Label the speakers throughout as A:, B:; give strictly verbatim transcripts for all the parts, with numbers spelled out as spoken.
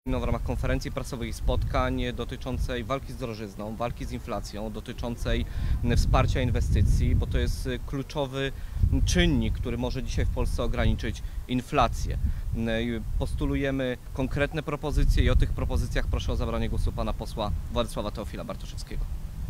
A: W ramach konferencji prasowej i spotkań dotyczącej walki z drożyzną, walki z inflacją, dotyczącej wsparcia inwestycji, bo to jest kluczowy czynnik, który może dzisiaj w Polsce ograniczyć inflację. Postulujemy konkretne propozycje i o tych propozycjach proszę o zabranie głosu pana posła Władysława Teofila Bartoszewskiego.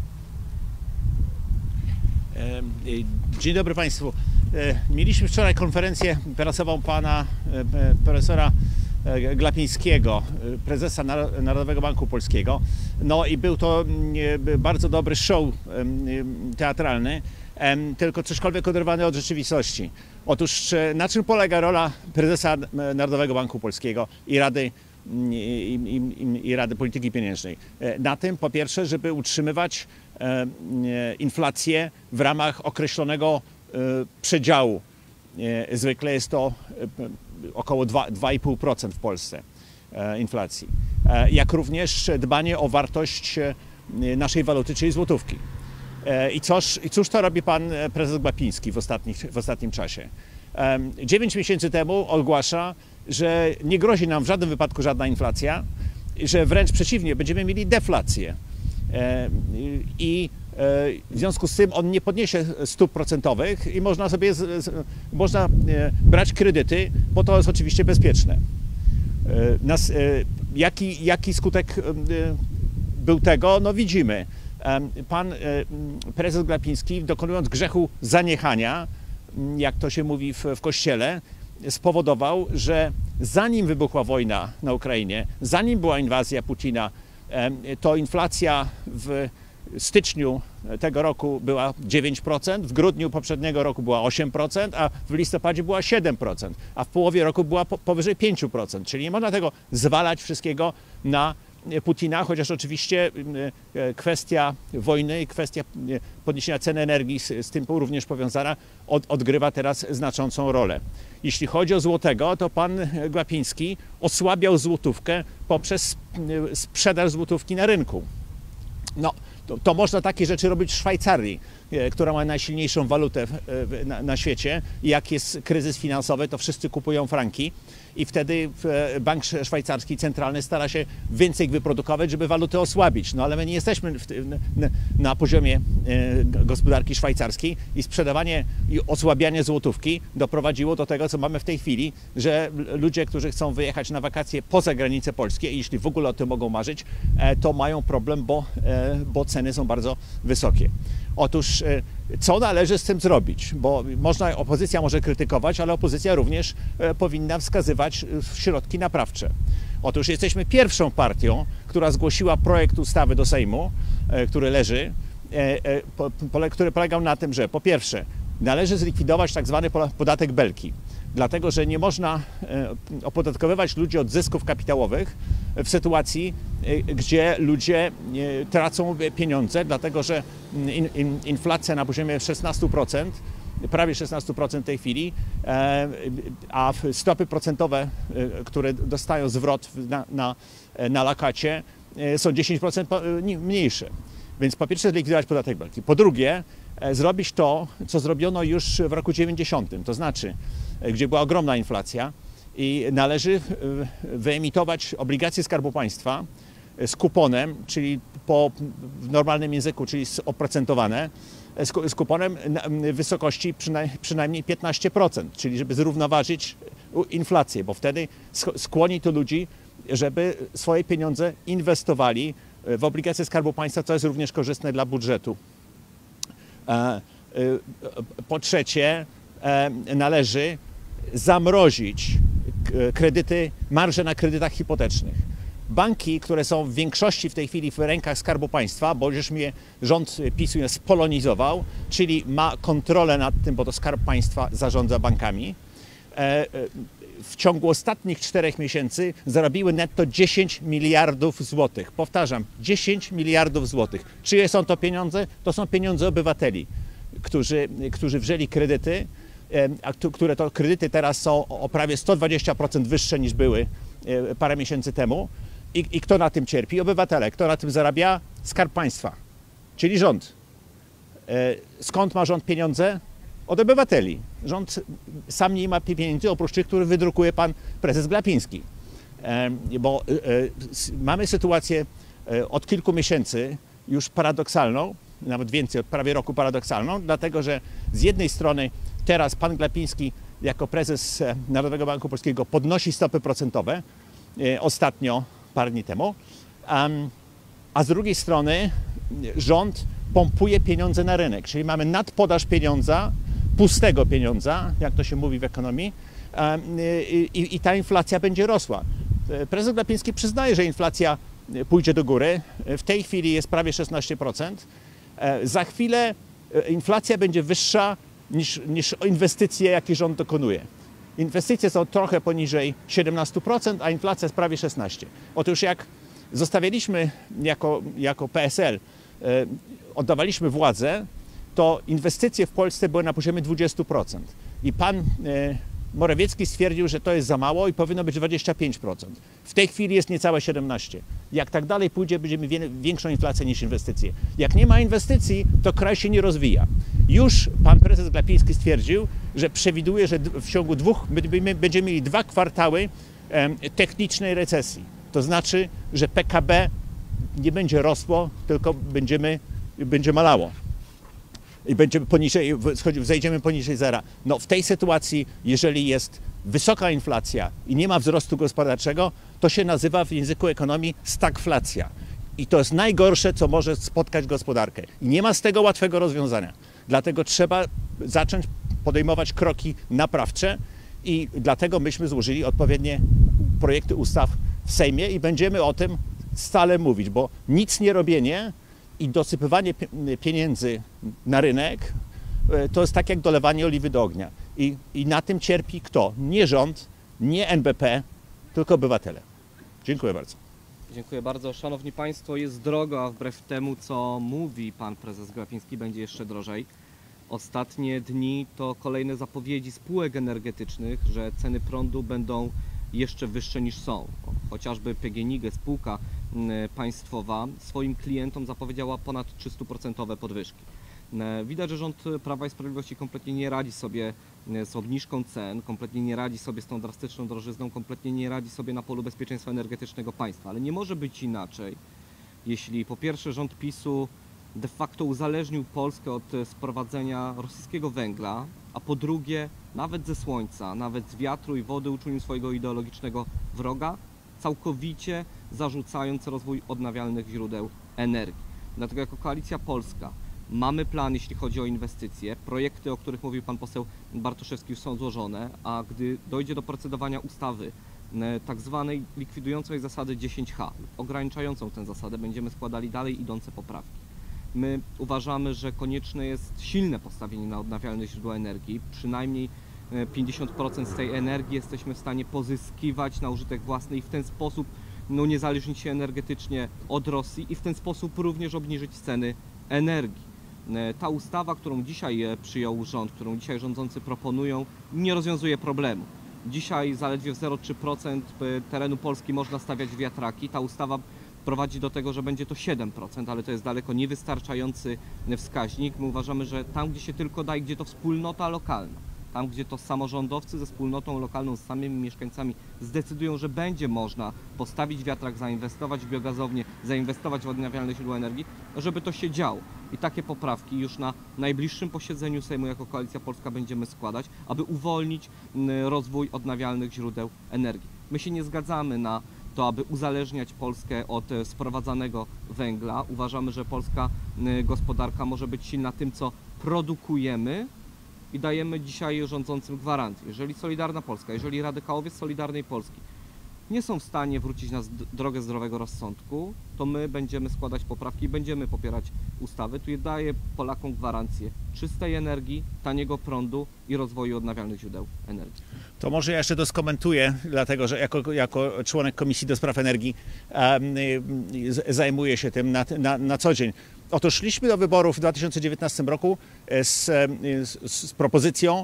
B: Dzień dobry Państwu. Mieliśmy wczoraj konferencję prasową pana profesora Glapińskiego, prezesa Narodowego Banku Polskiego. No i był to bardzo dobry show teatralny, tylko troszeczkę oderwany od rzeczywistości. Otóż na czym polega rola prezesa Narodowego Banku Polskiego i Rady, i, i, i Rady Polityki Pieniężnej? Na tym, po pierwsze, żeby utrzymywać inflację w ramach określonego przedziału. Zwykle jest to około dwa i pół procent w Polsce inflacji. Jak również dbanie o wartość naszej waluty, czyli złotówki. I cóż, i cóż to robi pan prezes Glapiński w, ostatnich, w ostatnim czasie? Dziewięć miesięcy temu ogłasza, że nie grozi nam w żadnym wypadku żadna inflacja, że wręcz przeciwnie, będziemy mieli deflację. I w związku z tym on nie podniesie stóp procentowych i można sobie z, z, można brać kredyty, bo to jest oczywiście bezpieczne. Nas, jaki, jaki skutek był tego? No widzimy. Pan prezes Glapiński, dokonując grzechu zaniechania, jak to się mówi w, w kościele, spowodował, że zanim wybuchła wojna na Ukrainie, zanim była inwazja Putina, to inflacja w styczniu tego roku była dziewięć procent, w grudniu poprzedniego roku była osiem procent, a w listopadzie była siedem procent, a w połowie roku była powyżej pięć procent. Czyli nie można tego zwalać wszystkiego na Putina, chociaż oczywiście kwestia wojny i kwestia podniesienia cen energii z, z tym również powiązana od, odgrywa teraz znaczącą rolę. Jeśli chodzi o złotego, to pan Glapiński osłabiał złotówkę poprzez sprzedaż złotówki na rynku. No, to, to można takie rzeczy robić w Szwajcarii, która ma najsilniejszą walutę na, na świecie. I jak jest kryzys finansowy, to wszyscy kupują franki i wtedy bank szwajcarski centralny stara się więcej wyprodukować, żeby walutę osłabić. No ale my nie jesteśmy w, na, na poziomie gospodarki szwajcarskiej i sprzedawanie i osłabianie złotówki doprowadziło do tego, co mamy w tej chwili, że ludzie, którzy chcą wyjechać na wakacje poza granice polskie, i jeśli w ogóle o tym mogą marzyć, to mają problem, bo, bo ceny są bardzo wysokie. Otóż co należy z tym zrobić? Bo można, opozycja może krytykować, ale opozycja również powinna wskazywać środki naprawcze. Otóż jesteśmy pierwszą partią, która zgłosiła projekt ustawy do Sejmu, który leży, który polegał na tym, że po pierwsze należy zlikwidować tak zwany podatek Belki, dlatego że nie można opodatkowywać ludzi od zysków kapitałowych w sytuacji, gdzie ludzie tracą pieniądze, dlatego że inflacja na poziomie szesnaście procent, prawie szesnaście procent w tej chwili, a stopy procentowe, które dostają zwrot na, na, na lakacie, są dziesięć procent mniejsze. Więc po pierwsze zlikwidować podatek Belki. Po drugie zrobić to, co zrobiono już w roku dziewięćdziesiątym, to znaczy, gdzie była ogromna inflacja i należy wyemitować obligacje Skarbu Państwa z kuponem, czyli po w normalnym języku, czyli oprocentowane, z kuponem w wysokości przynajmniej, przynajmniej piętnaście procent, czyli żeby zrównoważyć inflację, bo wtedy skłoni to ludzi, żeby swoje pieniądze inwestowali w obligacje Skarbu Państwa, co jest również korzystne dla budżetu. Po trzecie, należy zamrozić kredyty, marże na kredytach hipotecznych. Banki, które są w większości w tej chwili w rękach Skarbu Państwa, bo już mnie rząd PiS-u je spolonizował, czyli ma kontrolę nad tym, bo to Skarb Państwa zarządza bankami, w ciągu ostatnich czterech miesięcy zarobiły netto dziesięć miliardów złotych. Powtarzam, dziesięć miliardów złotych. Czyje są to pieniądze? To są pieniądze obywateli, którzy, którzy wzięli kredyty, a które to kredyty teraz są o prawie sto dwadzieścia procent wyższe niż były parę miesięcy temu. I, I kto na tym cierpi? Obywatele. Kto na tym zarabia? Skarb Państwa, czyli rząd. Skąd ma rząd pieniądze? Od obywateli. Rząd sam nie ma pieniędzy, oprócz tych, które wydrukuje pan prezes Glapiński. bo mamy sytuację od kilku miesięcy już paradoksalną, nawet więcej, od prawie roku paradoksalną, dlatego że z jednej strony teraz pan Glapiński jako prezes Narodowego Banku Polskiego podnosi stopy procentowe ostatnio, parę dni temu, a z drugiej strony rząd pompuje pieniądze na rynek, czyli mamy nadpodaż pieniądza, pustego pieniądza, jak to się mówi w ekonomii, i, i ta inflacja będzie rosła. Prezes Glapiński przyznaje, że inflacja pójdzie do góry. W tej chwili jest prawie szesnaście procent. Za chwilę inflacja będzie wyższa niż, niż inwestycje, jakie rząd dokonuje. Inwestycje są trochę poniżej siedemnaście procent, a inflacja jest prawie szesnaście procent. Otóż jak zostawialiśmy jako, jako P S L, oddawaliśmy władzę, to inwestycje w Polsce były na poziomie dwadzieścia procent. I pan Morawiecki stwierdził, że to jest za mało i powinno być dwadzieścia pięć procent. W tej chwili jest niecałe siedemnaście procent. Jak tak dalej pójdzie, będziemy mieli większą inflację niż inwestycje. Jak nie ma inwestycji, to kraj się nie rozwija. Już pan prezes Glapiński stwierdził, że przewiduje, że w ciągu dwóch, my będziemy mieli dwa kwartały technicznej recesji. To znaczy, że P K B nie będzie rosło, tylko będziemy, będzie malało. I będziemy poniżej, zejdziemy poniżej zera. No w tej sytuacji, jeżeli jest wysoka inflacja i nie ma wzrostu gospodarczego, to się nazywa w języku ekonomii stagflacja. I to jest najgorsze, co może spotkać gospodarkę. I nie ma z tego łatwego rozwiązania. Dlatego trzeba zacząć podejmować kroki naprawcze i dlatego myśmy złożyli odpowiednie projekty ustaw w Sejmie i będziemy o tym stale mówić, bo nic nie robienie i dosypywanie pieniędzy na rynek to jest tak jak dolewanie oliwy do ognia. I, i na tym cierpi kto? Nie rząd, nie N B P, tylko obywatele. Dziękuję bardzo.
A: Dziękuję bardzo. Szanowni Państwo, jest drogo, a wbrew temu, co mówi pan prezes Glapiński, będzie jeszcze drożej. Ostatnie dni to kolejne zapowiedzi spółek energetycznych, że ceny prądu będą jeszcze wyższe niż są. Chociażby P G N I G, spółka państwowa, swoim klientom zapowiedziała ponad trzysta procent podwyżki. Widać, że rząd Prawa i Sprawiedliwości kompletnie nie radzi sobie z obniżką cen, kompletnie nie radzi sobie z tą drastyczną drożyzną, kompletnie nie radzi sobie na polu bezpieczeństwa energetycznego państwa. Ale nie może być inaczej, jeśli po pierwsze rząd PiSu de facto uzależnił Polskę od sprowadzenia rosyjskiego węgla, a po drugie nawet ze słońca, nawet z wiatru i wody uczynił swojego ideologicznego wroga, całkowicie zarzucając rozwój odnawialnych źródeł energii. Dlatego jako Koalicja Polska mamy plan, jeśli chodzi o inwestycje. Projekty, o których mówił pan poseł Bartoszewski, już są złożone, a gdy dojdzie do procedowania ustawy tak zwanej likwidującej zasady dziesięć H, ograniczającą tę zasadę, będziemy składali dalej idące poprawki. My uważamy, że konieczne jest silne postawienie na odnawialne źródła energii. Przynajmniej pięćdziesiąt procent z tej energii jesteśmy w stanie pozyskiwać na użytek własny i w ten sposób no, uniezależnić się energetycznie od Rosji i w ten sposób również obniżyć ceny energii. Ta ustawa, którą dzisiaj przyjął rząd, którą dzisiaj rządzący proponują, nie rozwiązuje problemu. Dzisiaj zaledwie w zero przecinek trzy procent terenu Polski można stawiać wiatraki. Ta ustawa prowadzi do tego, że będzie to siedem procent, ale to jest daleko niewystarczający wskaźnik. My uważamy, że tam, gdzie się tylko da i gdzie to wspólnota lokalna, tam, gdzie to samorządowcy ze wspólnotą lokalną, z samymi mieszkańcami zdecydują, że będzie można postawić wiatrak, zainwestować w biogazownię, zainwestować w odnawialne źródła energii, żeby to się działo. I takie poprawki już na najbliższym posiedzeniu Sejmu jako Koalicja Polska będziemy składać, aby uwolnić rozwój odnawialnych źródeł energii. My się nie zgadzamy na to, aby uzależniać Polskę od sprowadzanego węgla. Uważamy, że polska gospodarka może być silna tym, co produkujemy, i dajemy dzisiaj rządzącym gwarancję. Jeżeli Solidarna Polska, jeżeli radykałowie z Solidarnej Polski nie są w stanie wrócić na drogę zdrowego rozsądku, to my będziemy składać poprawki i będziemy popierać ustawy. Tu daję Polakom gwarancję czystej energii, taniego prądu i rozwoju odnawialnych źródeł energii.
B: To może ja jeszcze to skomentuję, dlatego że jako, jako członek Komisji do Spraw Energii um, zajmuję się tym na, na, na co dzień. Otóż szliśmy do wyborów w dwa tysiące dziewiętnastym roku z, z, z propozycją,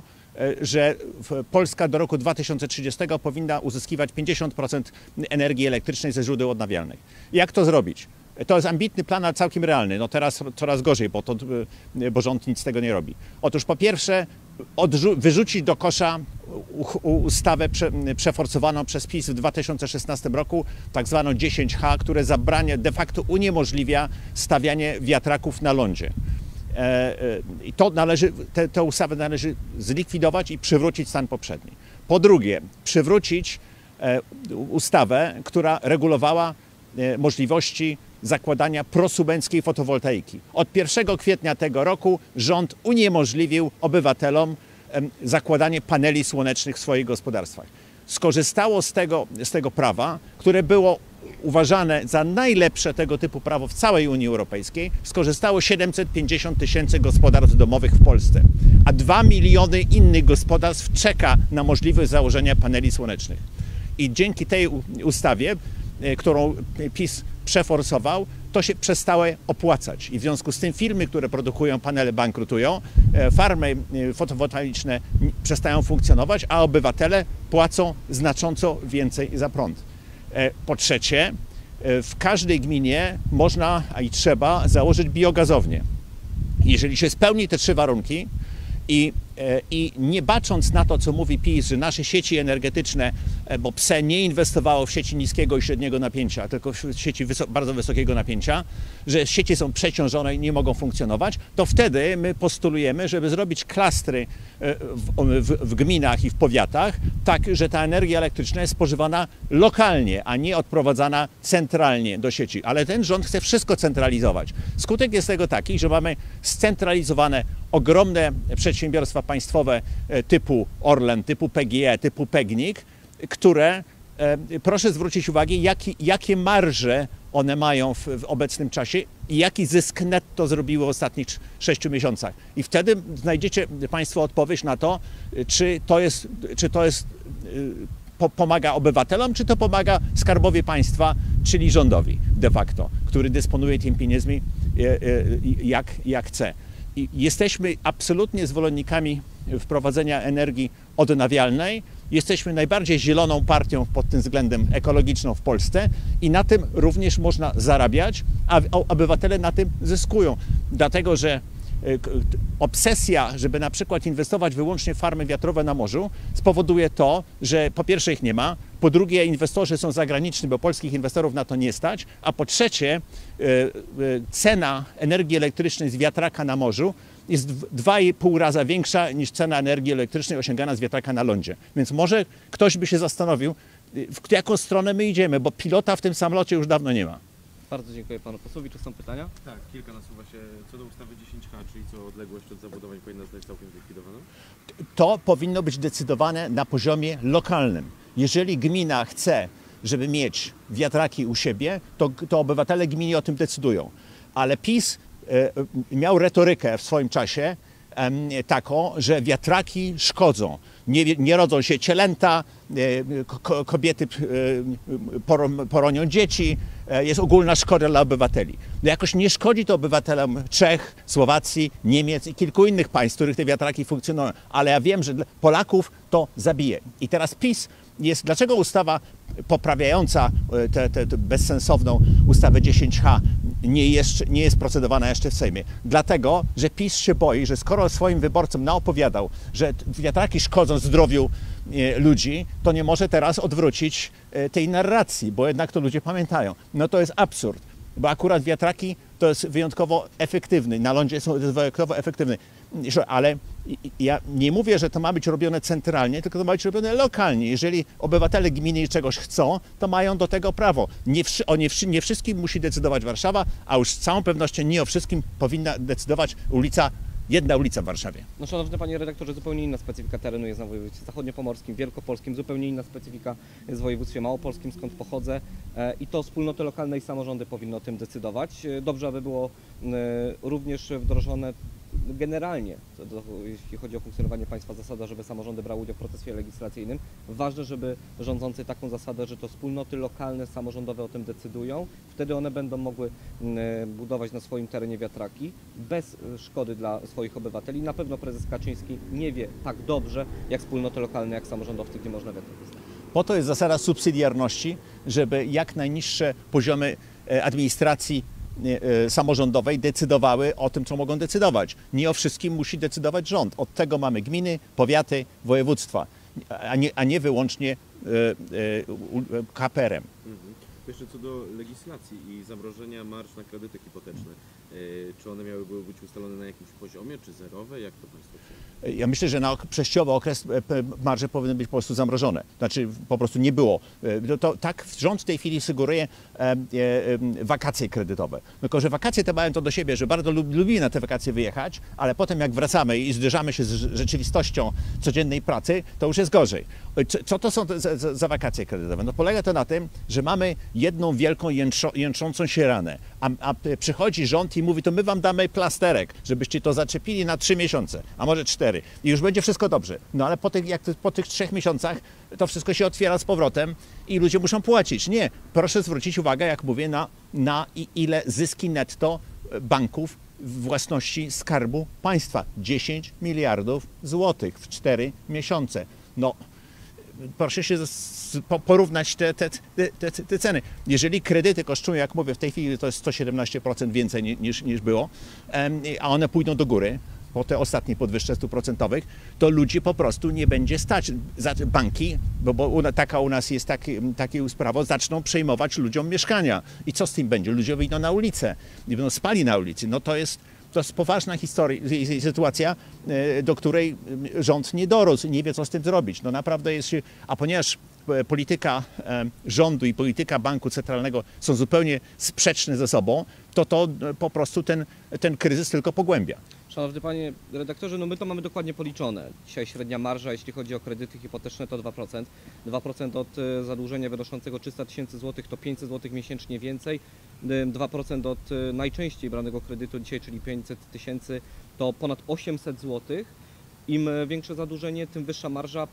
B: że Polska do roku dwa tysiące trzydziestego powinna uzyskiwać pięćdziesiąt procent energii elektrycznej ze źródeł odnawialnych. Jak to zrobić? To jest ambitny plan, ale całkiem realny. No teraz coraz gorzej, bo, to, bo rząd nic z tego nie robi. Otóż po pierwsze wyrzucić do kosza ustawę prze, przeforsowaną przez PiS w dwa tysiące szesnastym roku, tak zwaną dziesięć H, które zabrania, de facto uniemożliwia stawianie wiatraków na lądzie. I to należy, te, tę ustawę należy zlikwidować i przywrócić stan poprzedni. Po drugie, przywrócić ustawę, która regulowała możliwości zakładania prosumenckiej fotowoltaiki. Od pierwszego kwietnia tego roku rząd uniemożliwił obywatelom zakładanie paneli słonecznych w swoich gospodarstwach. Skorzystało z tego, z tego prawa, które było uważane za najlepsze tego typu prawo w całej Unii Europejskiej, skorzystało siedemset pięćdziesiąt tysięcy gospodarstw domowych w Polsce, a dwa miliony innych gospodarstw czeka na możliwość założenia paneli słonecznych. I dzięki tej ustawie, którą PiS przeforsował, to się przestało opłacać. I w związku z tym firmy, które produkują panele, bankrutują, farmy fotowoltaiczne przestają funkcjonować, a obywatele płacą znacząco więcej za prąd. Po trzecie, w każdej gminie można, a i trzeba, założyć biogazownię. Jeżeli się spełni te trzy warunki i, i nie bacząc na to, co mówi PiS, że nasze sieci energetyczne, bo P S E nie inwestowało w sieci niskiego i średniego napięcia, tylko w sieci wyso- bardzo wysokiego napięcia, że sieci są przeciążone i nie mogą funkcjonować, to wtedy my postulujemy, żeby zrobić klastry w, w, w gminach i w powiatach, tak, że ta energia elektryczna jest spożywana lokalnie, a nie odprowadzana centralnie do sieci. Ale ten rząd chce wszystko centralizować. Skutek jest tego taki, że mamy scentralizowane ogromne przedsiębiorstwa państwowe typu Orlen, typu P G E, typu Pegnik, które, proszę zwrócić uwagę, jaki, jakie marże one mają w, w obecnym czasie i jaki zysk netto zrobiły w ostatnich sześciu miesiącach. I wtedy znajdziecie Państwo odpowiedź na to, czy to jest, czy to jest po, pomaga obywatelom, czy to pomaga Skarbowi Państwa, czyli rządowi de facto, który dysponuje tymi pieniędzmi jak, jak chce. I jesteśmy absolutnie zwolennikami wprowadzenia energii odnawialnej. Jesteśmy najbardziej zieloną partią pod tym względem ekologiczną w Polsce i na tym również można zarabiać, a obywatele na tym zyskują. Dlatego, że obsesja, żeby na przykład inwestować wyłącznie w farmy wiatrowe na morzu, spowoduje to, że po pierwsze ich nie ma, po drugie inwestorzy są zagraniczni, bo polskich inwestorów na to nie stać, a po trzecie cena energii elektrycznej z wiatraka na morzu jest dwa i pół raza większa niż cena energii elektrycznej osiągana z wiatraka na lądzie. Więc może ktoś by się zastanowił, w jaką stronę my idziemy, bo pilota w tym samolocie już dawno nie ma.
A: Bardzo dziękuję panu posłowi. Czy są pytania?
C: Tak, kilka nasuwa się co do ustawy dziesięć H, czyli co odległość od zabudowań powinna zostać całkiem zlikwidowana?
B: To powinno być decydowane na poziomie lokalnym. Jeżeli gmina chce, żeby mieć wiatraki u siebie, to, to obywatele gminy o tym decydują. Ale PiS e, miał retorykę w swoim czasie e, taką, że wiatraki szkodzą. Nie, nie rodzą się cielęta, e, kobiety e, poronią dzieci, e, jest ogólna szkoda dla obywateli. No jakoś nie szkodzi to obywatelom Czech, Słowacji, Niemiec i kilku innych państw, w których te wiatraki funkcjonują. Ale ja wiem, że dla Polaków to zabije. I teraz PiS jest, dlaczego ustawa poprawiająca tę bezsensowną ustawę dziesięć H nie jest, nie jest procedowana jeszcze w Sejmie? Dlatego, że PiS się boi, że skoro swoim wyborcom naopowiadał, że wiatraki szkodzą zdrowiu ludzi, to nie może teraz odwrócić tej narracji, bo jednak to ludzie pamiętają. No to jest absurd, bo akurat wiatraki to jest wyjątkowo efektywny, na lądzie są wyjątkowo efektywny. Ale ja nie mówię, że to ma być robione centralnie, tylko to ma być robione lokalnie. Jeżeli obywatele gminy czegoś chcą, to mają do tego prawo. Nie, o nie, nie wszystkim musi decydować Warszawa, a już z całą pewnością nie o wszystkim powinna decydować ulica, jedna ulica w Warszawie.
A: No szanowny panie redaktorze, zupełnie inna specyfika terenu jest na województwie zachodniopomorskim, wielkopolskim, zupełnie inna specyfika jest w województwie małopolskim, skąd pochodzę, i to wspólnoty lokalne i samorządy powinny o tym decydować. Dobrze, aby było również wdrożone generalnie, jeśli chodzi o funkcjonowanie państwa, zasada, żeby samorządy brały udział w procesie legislacyjnym. Ważne, żeby rządzący taką zasadę, że to wspólnoty lokalne, samorządowe o tym decydują. Wtedy one będą mogły budować na swoim terenie wiatraki bez szkody dla swoich obywateli. Na pewno prezes Kaczyński nie wie tak dobrze, jak wspólnoty lokalne, jak samorządowcy, gdzie można wiatraki stawiać.
B: Po to jest zasada subsydiarności, żeby jak najniższe poziomy administracji samorządowej decydowały o tym, co mogą decydować. Nie o wszystkim musi decydować rząd. Od tego mamy gminy, powiaty, województwa, a nie, a nie wyłącznie K P R M.
C: Mhm. Jeszcze co do legislacji i zamrożenia marż na kredyty hipoteczne. Czy one miałyby być ustalone na jakimś poziomie, czy zerowe? Jak to Państwo chcieli?
B: Ja myślę, że na przejściowy okres marże powinny być po prostu zamrożone. Znaczy po prostu nie było. To, tak rząd w tej chwili sugeruje e, e, wakacje kredytowe. Tylko że wakacje te mają to do siebie, że bardzo lub, lubimy na te wakacje wyjechać, ale potem jak wracamy i zderzamy się z rzeczywistością codziennej pracy, to już jest gorzej. Co, co to są za, za, za wakacje kredytowe? No polega to na tym, że mamy jedną wielką jęczo, jęczącą się ranę, a, a przychodzi rząd i mówi, to my wam damy plasterek, żebyście to zaczepili na trzy miesiące, a może cztery i już będzie wszystko dobrze. No ale po tych, jak po tych trzech miesiącach to wszystko się otwiera z powrotem i ludzie muszą płacić. Nie, proszę zwrócić uwagę, jak mówię, na, na ile zyski netto banków w własności Skarbu Państwa. dziesięć miliardów złotych w cztery miesiące. No, proszę się porównać te, te, te, te ceny. Jeżeli kredyty kosztują, jak mówię, w tej chwili to jest sto siedemnaście procent więcej niż, niż było, a one pójdą do góry po te ostatnie podwyżki stóp procentowych, to ludzi po prostu nie będzie stać. Banki, bo, bo taka u nas jest taki, takie sprawa, zaczną przejmować ludziom mieszkania. I co z tym będzie? Ludzie wyjdą na ulicę i będą spali na ulicy. No to jest To jest poważna historia, sytuacja, do której rząd nie dorósł, nie wie, co z tym zrobić. No naprawdę jest się, a ponieważ polityka rządu i polityka banku centralnego są zupełnie sprzeczne ze sobą, to to po prostu ten, ten kryzys tylko pogłębia.
A: Szanowny Panie Redaktorze, no my to mamy dokładnie policzone. Dzisiaj średnia marża, jeśli chodzi o kredyty hipoteczne, to dwa procent. dwa procent od zadłużenia wynoszącego trzysta tysięcy złotych to pięćset złotych miesięcznie więcej. dwa procent od najczęściej branego kredytu dzisiaj, czyli pięćset tysięcy, to ponad osiemset złotych. Im większe zadłużenie, tym wyższa marża.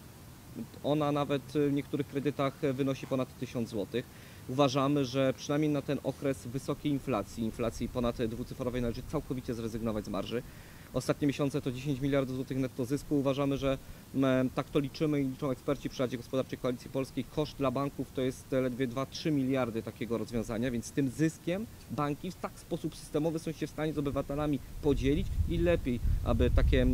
A: Ona nawet w niektórych kredytach wynosi ponad tysiąc złotych. Uważamy, że przynajmniej na ten okres wysokiej inflacji, inflacji ponad dwucyfrowej, należy całkowicie zrezygnować z marży. Ostatnie miesiące to dziesięć miliardów złotych netto zysku. Uważamy, że tak to liczymy i liczą eksperci przy Radzie Gospodarczej Koalicji Polskiej. Koszt dla banków to jest ledwie dwa trzy miliardy takiego rozwiązania, więc z tym zyskiem banki w tak sposób systemowy są się w stanie z obywatelami podzielić i lepiej, aby takie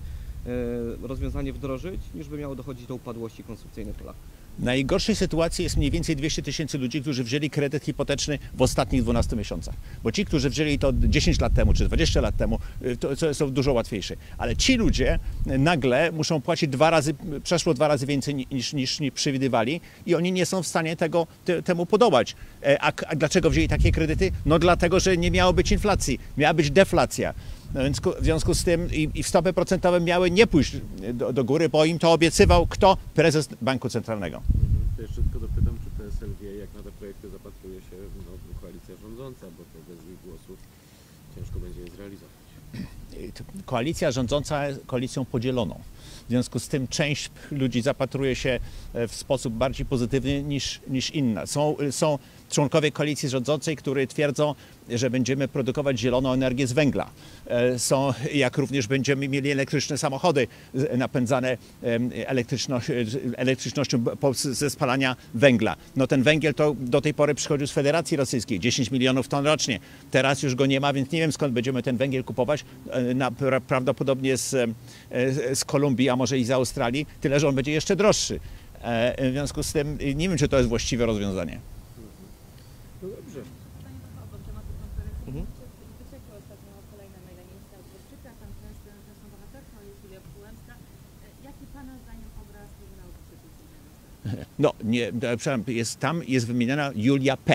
A: rozwiązanie wdrożyć, niż by miało dochodzić do upadłości konsumpcyjnej Polaków.
B: W najgorszej sytuacji jest mniej więcej dwieście tysięcy ludzi, którzy wzięli kredyt hipoteczny w ostatnich dwunastu miesiącach. Bo ci, którzy wzięli to dziesięć lat temu czy dwadzieścia lat temu, to, to są dużo łatwiejsze. Ale ci ludzie nagle muszą płacić dwa razy, przeszło dwa razy więcej niż, niż, niż przewidywali i oni nie są w stanie tego, te, temu podobać. A, a dlaczego wzięli takie kredyty? No dlatego, że nie miało być inflacji, miała być deflacja. No więc w związku z tym i, i stopy procentowe miały nie pójść do, do góry, bo im to obiecywał kto? Prezes Banku Centralnego.
C: Mhm. To jeszcze tylko dopytam, czy P S L wie, jak na te projekty zapatruje się no, koalicja rządząca, bo to bez ich głosów ciężko będzie je zrealizować.
B: Koalicja rządząca jest koalicją podzieloną. W związku z tym część ludzi zapatruje się w sposób bardziej pozytywny niż, niż inna. Są, są członkowie koalicji rządzącej, którzy twierdzą, że będziemy produkować zieloną energię z węgla. Są, jak również będziemy mieli elektryczne samochody napędzane elektryczność, elektrycznością ze spalania węgla. No ten węgiel to do tej pory przychodził z Federacji Rosyjskiej, dziesięć milionów ton rocznie. Teraz już go nie ma, więc nie wiem, skąd będziemy ten węgiel kupować. Na, prawdopodobnie z, z Kolumbii, a może i z Australii, tyle że on będzie jeszcze droższy. W związku z tym nie wiem, czy to jest właściwe rozwiązanie.
C: No dobrze.
D: Panie Rafał, do tematu konferencji
A: Mhm.
D: wyciekły ostatnio kolejne maile ministra Dworczyka, tam często zresztą bohaterką jest Julia Przyłębska. Jaki Pana zdaniem obraz Trybunału Konstytucyjnego?
B: No, nie, przepraszam, jest, tam jest wymieniona Julia P.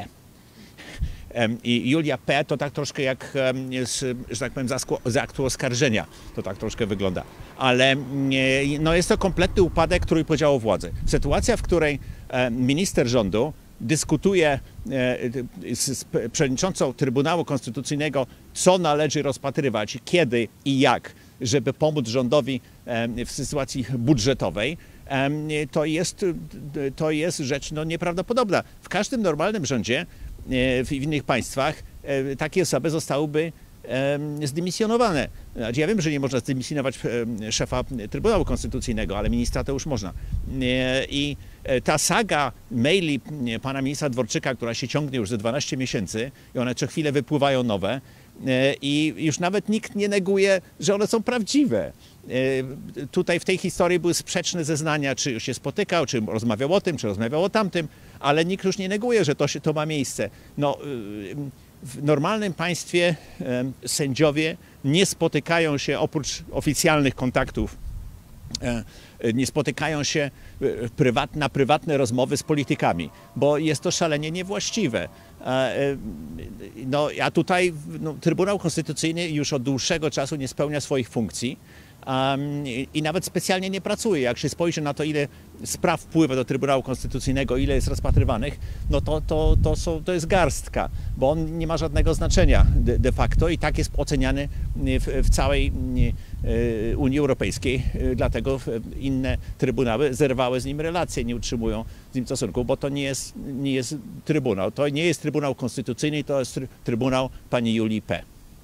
B: I Julia P. to tak troszkę jak, jest, że tak powiem, z aktu oskarżenia. To tak troszkę wygląda. Ale no, jest to kompletny upadek trójpodziału władzy. Sytuacja, w której minister rządu dyskutuje z przewodniczącą Trybunału Konstytucyjnego, co należy rozpatrywać, kiedy i jak, żeby pomóc rządowi w sytuacji budżetowej, to jest, to jest rzecz no, nieprawdopodobna. W każdym normalnym rządzie, w innych państwach, takie osoby zostałyby zdymisjonowane. Ja wiem, że nie można zdymisjonować szefa Trybunału Konstytucyjnego, ale ministra to już można. I ta saga maili pana ministra Dworczyka, która się ciągnie już ze dwanaście miesięcy i one co chwilę wypływają nowe i już nawet nikt nie neguje, że one są prawdziwe. Tutaj w tej historii były sprzeczne zeznania, czy się spotykał, czy rozmawiał o tym, czy rozmawiał o tamtym, ale nikt już nie neguje, że to, się, to ma miejsce. No, w normalnym państwie sędziowie nie spotykają się oprócz oficjalnych kontaktów, nie spotykają się na prywatne rozmowy z politykami, bo jest to szalenie niewłaściwe. No, a tutaj no, Trybunał Konstytucyjny już od dłuższego czasu nie spełnia swoich funkcji. Um, i, i nawet specjalnie nie pracuje. Jak się spojrzy na to, ile spraw wpływa do Trybunału Konstytucyjnego, ile jest rozpatrywanych, no to, to, to, są, to jest garstka, bo on nie ma żadnego znaczenia de, de facto i tak jest oceniany w, w całej e, Unii Europejskiej. Dlatego inne trybunały zerwały z nim relacje, nie utrzymują z nim stosunku, bo to nie jest, nie jest Trybunał. To nie jest Trybunał Konstytucyjny, to jest Trybunał pani Julii P.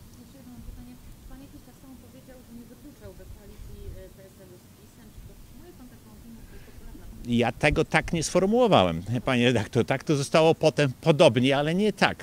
B: Ja tego tak nie sformułowałem, panie redaktor. Tak to zostało potem podobnie, ale nie tak.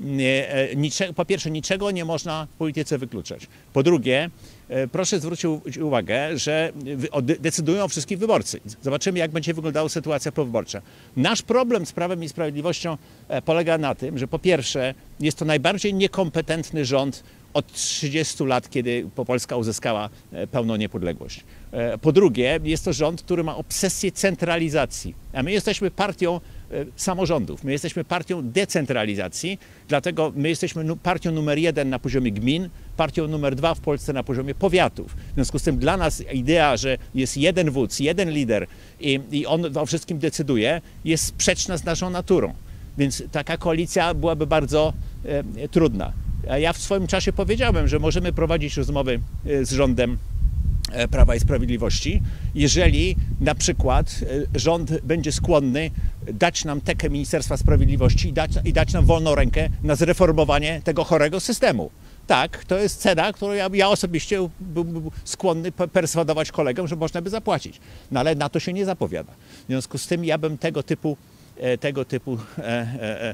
B: Nicze, po pierwsze, niczego nie można w polityce wykluczać. Po drugie, proszę zwrócić uwagę, że decydują o wszystkich wyborcy. Zobaczymy, jak będzie wyglądała sytuacja powyborcza. Nasz problem z Prawem i Sprawiedliwością polega na tym, że po pierwsze, jest to najbardziej niekompetentny rząd od trzydziestu lat, kiedy Polska uzyskała pełną niepodległość. Po drugie, jest to rząd, który ma obsesję centralizacji, a my jesteśmy partią samorządów, my jesteśmy partią decentralizacji, dlatego my jesteśmy partią numer jeden na poziomie gmin, partią numer dwa w Polsce na poziomie powiatów. W związku z tym dla nas idea, że jest jeden wódz, jeden lider i, i on o wszystkim decyduje, jest sprzeczna z naszą naturą. Więc taka koalicja byłaby bardzo e, trudna. Ja w swoim czasie powiedziałem, że możemy prowadzić rozmowy z rządem Prawa i Sprawiedliwości, jeżeli na przykład rząd będzie skłonny dać nam tekę Ministerstwa Sprawiedliwości i dać, i dać nam wolną rękę na zreformowanie tego chorego systemu. Tak, to jest cena, którą ja, ja osobiście byłbym skłonny perswadować kolegom, że można by zapłacić. No ale na to się nie zapowiada. W związku z tym ja bym tego typu, tego typu e, e,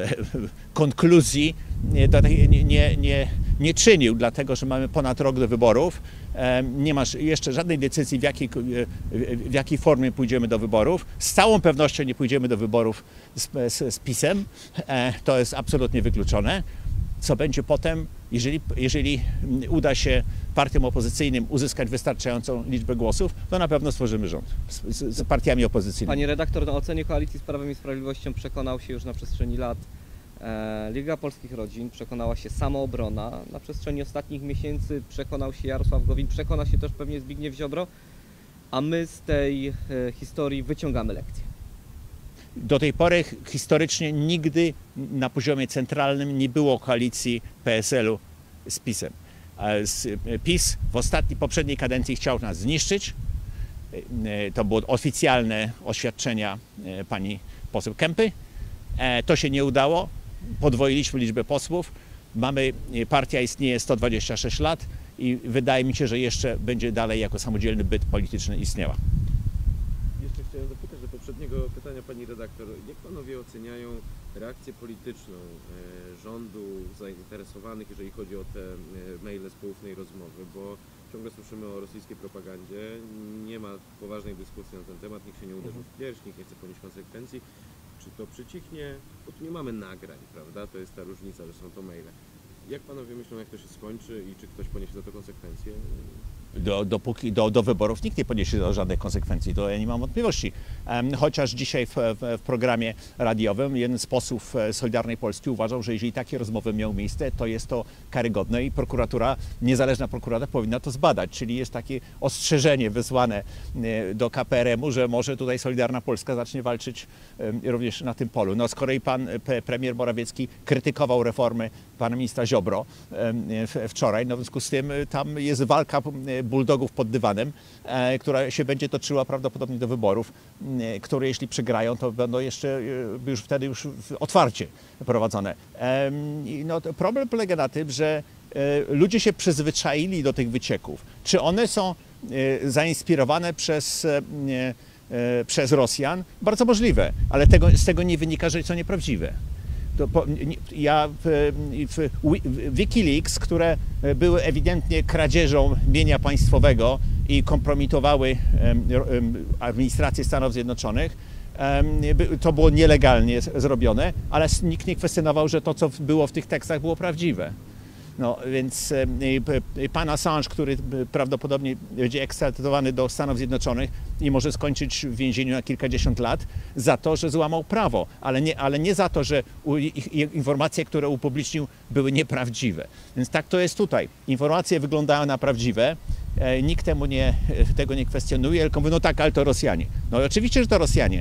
B: konkluzji nie, nie, nie, nie czynił, dlatego że mamy ponad rok do wyborów. Nie masz jeszcze żadnej decyzji, w jakiej, w jakiej formie pójdziemy do wyborów. Z całą pewnością nie pójdziemy do wyborów z, z, z PiS-em. To jest absolutnie wykluczone. Co będzie potem, jeżeli, jeżeli uda się partiom opozycyjnym uzyskać wystarczającą liczbę głosów, to na pewno stworzymy rząd z, z, z partiami opozycyjnymi.
A: Panie redaktor, na ocenie koalicji z Prawem i Sprawiedliwością przekonał się już na przestrzeni lat e, Liga Polskich Rodzin, przekonała się Samoobrona, na przestrzeni ostatnich miesięcy przekonał się Jarosław Gowin, przekona się też pewnie Zbigniew Ziobro, a my z tej e, historii wyciągamy lekcje.
B: Do tej pory historycznie nigdy na poziomie centralnym nie było koalicji P S L-u z PiS-em. PiS w ostatniej, poprzedniej kadencji chciał nas zniszczyć. To było oficjalne oświadczenia pani poseł Kempy. To się nie udało. Podwoiliśmy liczbę posłów. Mamy, partia istnieje sto dwadzieścia sześć lat i wydaje mi się, że jeszcze będzie dalej jako samodzielny byt polityczny istniała.
C: Jeszcze chciałem dopytać do poprzedniego pytania pani redaktor. Jak panowie oceniają reakcję polityczną rządu, zainteresowanych, jeżeli chodzi o te maile z poufnej rozmowy, bo ciągle słyszymy o rosyjskiej propagandzie, nie ma poważnej dyskusji na ten temat, nikt się nie uderzył w pierś, nikt nie chce ponieść konsekwencji. Czy to przycichnie? Bo tu nie mamy nagrań, prawda? To jest ta różnica, że są to maile. Jak panowie myślą, jak to się skończy i czy ktoś poniesie za to konsekwencje?
B: Do, dopóki, do, do wyborów nikt nie poniesie żadnych konsekwencji, to ja nie mam wątpliwości. Chociaż dzisiaj w, w, w programie radiowym jeden z posłów Solidarnej Polski uważał, że jeżeli takie rozmowy miały miejsce, to jest to karygodne i prokuratura, niezależna prokuratura powinna to zbadać. Czyli jest takie ostrzeżenie wysłane do K P R M u, że może tutaj Solidarna Polska zacznie walczyć również na tym polu. No z kolei pan premier Morawiecki krytykował reformy pana ministra Ziobro wczoraj, no w związku z tym tam jest walka bulldogów pod dywanem, e, która się będzie toczyła prawdopodobnie do wyborów, e, które jeśli przegrają, to będą jeszcze e, już wtedy już otwarcie prowadzone. E, no, problem polega na tym, że e, ludzie się przyzwyczaili do tych wycieków. Czy one są e, zainspirowane przez, e, e, przez Rosjan? Bardzo możliwe, ale tego, z tego nie wynika, że są nieprawdziwe. To po, nie, ja w, w, w Wikileaks, które były ewidentnie kradzieżą mienia państwowego i kompromitowały em, em, administrację Stanów Zjednoczonych, em, by, to było nielegalnie z- zrobione, ale s- nikt nie kwestionował, że to, co w- było w tych tekstach, było prawdziwe. No, więc e, p- pan Assange, który e, prawdopodobnie będzie ekstradytowany do Stanów Zjednoczonych i może skończyć w więzieniu na kilkadziesiąt lat za to, że złamał prawo, ale nie, ale nie za to, że u, ich, ich informacje, które upublicznił, były nieprawdziwe. Więc tak to jest tutaj. Informacje wyglądają na prawdziwe, e, nikt temu nie, e, tego nie kwestionuje, tylko mówi, no tak, ale to Rosjanie. No i oczywiście, że to Rosjanie.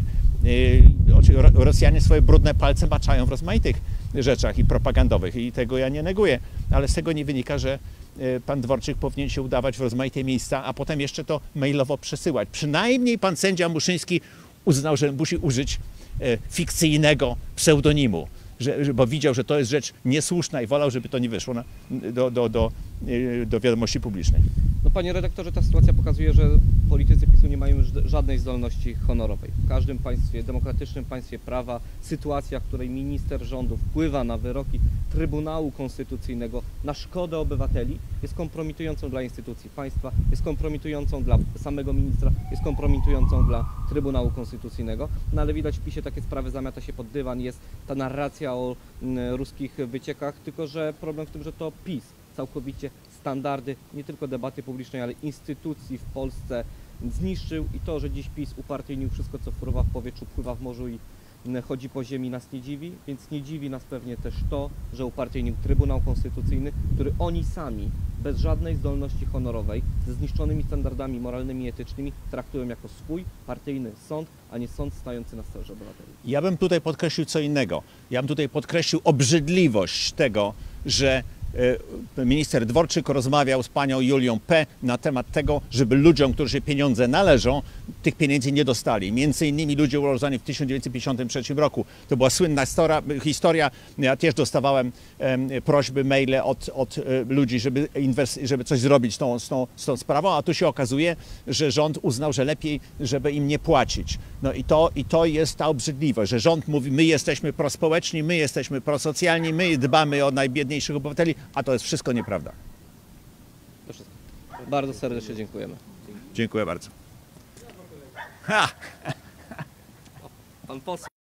B: E, oczy- Ro- Rosjanie swoje brudne palce maczają w rozmaitych rzeczach i propagandowych i tego ja nie neguję, ale z tego nie wynika, że e, pan Dworczyk powinien się udawać w rozmaite miejsca, a potem jeszcze to mailowo przesyłać. Przynajmniej pan sędzia Muszyński uznał, że musi użyć e, fikcyjnego pseudonimu, że, że, bo widział, że to jest rzecz niesłuszna i wolał, żeby to nie wyszło na, do, do, do, e, do wiadomości publicznej.
A: No, panie redaktorze, ta sytuacja pokazuje, że politycy PiSu nie mają już żadnej zdolności honorowej. W każdym państwie, demokratycznym państwie prawa, sytuacja, w której minister rządu wpływa na wyroki Trybunału Konstytucyjnego na szkodę obywateli, jest kompromitującą dla instytucji państwa, jest kompromitującą dla samego ministra, jest kompromitującą dla Trybunału Konstytucyjnego. No ale widać w PiSie takie sprawy zamiata się pod dywan, jest ta narracja o mm, ruskich wyciekach, tylko że problem w tym, że to PiS całkowicie standardy nie tylko debaty publicznej, ale instytucji w Polsce zniszczył i to, że dziś PiS upartyjnił wszystko, co fruwa w powietrzu, pływa w morzu i mm, chodzi po ziemi, nas nie dziwi, więc nie dziwi nas pewnie też to, że upartyjnił Trybunał Konstytucyjny, który oni sami, bez żadnej zdolności honorowej, ze zniszczonymi standardami moralnymi i etycznymi, traktują jako swój partyjny sąd, a nie sąd stający na straży obywateli.
B: Ja bym tutaj podkreślił co innego. Ja bym tutaj podkreślił obrzydliwość tego, że e, minister Dworczyk rozmawiał z panią Julią P. na temat tego, żeby ludziom, którzy pieniądze należą, tych pieniędzy nie dostali. Między innymi ludzie urodzeni w tysiąc dziewięćset pięćdziesiątym trzecim roku. To była słynna stora, historia. Ja też dostawałem em, prośby, maile od, od e, ludzi, żeby, inwest- żeby coś zrobić z tą, z, tą, z tą sprawą, a tu się okazuje, że rząd uznał, że lepiej, żeby im nie płacić. No i to, i to jest ta obrzydliwość, że rząd mówi, my jesteśmy prospołeczni, my jesteśmy prosocjalni, my dbamy o najbiedniejszych obywateli, a to jest wszystko nieprawda.
A: To wszystko. Bardzo serdecznie dziękujemy.
B: Dziękuję bardzo. Ha!
A: Pan poseł.